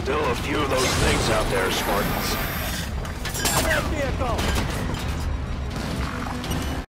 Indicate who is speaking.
Speaker 1: Still a few of those things out there, Spartans.
Speaker 2: That vehicle!